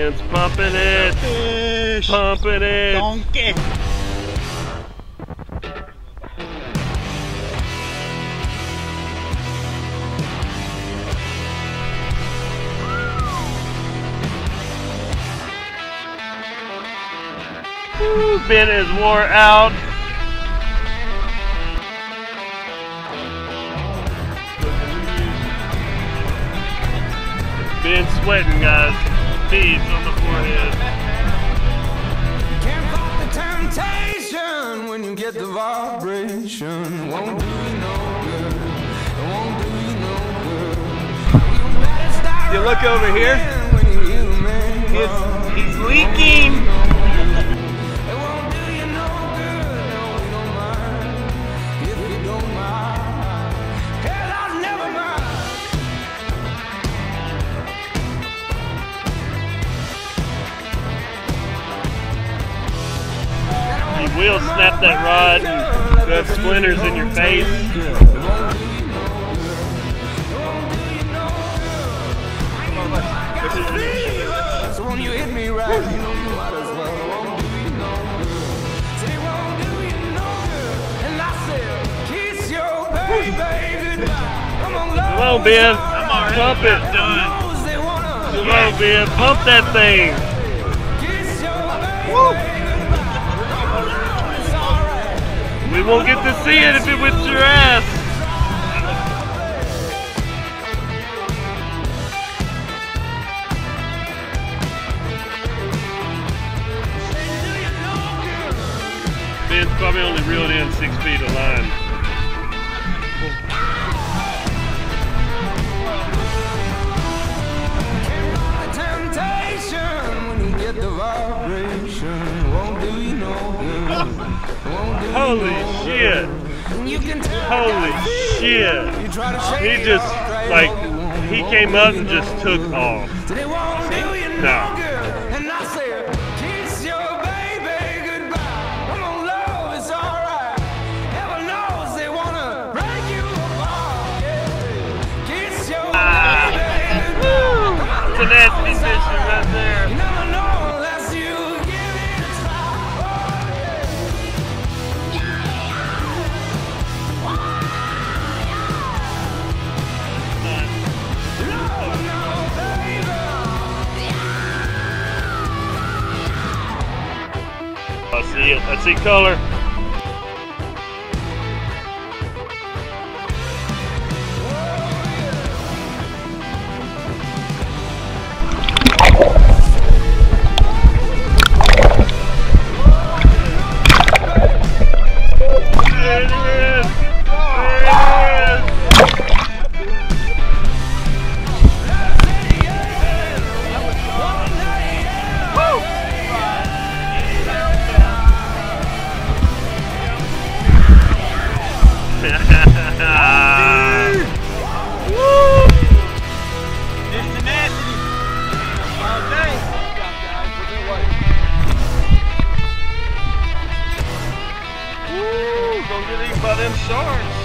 Ben's pumping it. Fish. Pumping it. Donkey. Woo, Ben is wore out. Ben's sweating, guys. Beads on the forehead. You can't fight the temptation when you get the vibration. Won't do you no good. It won't do you no good. You look over here. When you hear the man He's leaking. it won't do you no good. No, we don't mind. If you don't mind, hell, I'll never mind. You will snap that rod and you have splinters in your face. So when you hit me right, you know you might as well. It won't do you no good. Said it won't do you no good. And I said, kiss your baby goodbye. Come on, love. Come on, Ben. Pump it. Knows they wanna Come on, Ben. Pump that thing. kiss your baby goodbye. It's alright. We won't get to see it if it whips your ass. Ben's probably only reeled in 6 feet of line. Temptation when you get the vibration. Won't do you no good. Won't do you Holy no shit. good. You can tell Holy shit. you try to shake He it just, off, right? like, he came up and just took off. Said it won't do you no No. good. And I said, kiss your baby goodbye. Come on, love, it's alright. Heaven knows they wanna break you apart. Yeah. Kiss your baby goodbye. Come on, It's a nasty fishing right there. you never know unless you give it a try. Oh, yeah. No, baby. I see it. I see color. There it is. There it is. Woo! It's tenacity. All day. Woo! Gonna get eaten by them sharks.